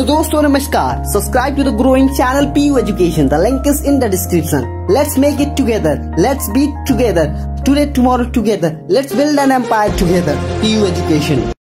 तो दोस्तों नमस्कार, subscribe to the growing channel PU Education. The link is in the description. Let's make it together. Let's be together. Today, tomorrow together. Let's build an empire together. PU Education.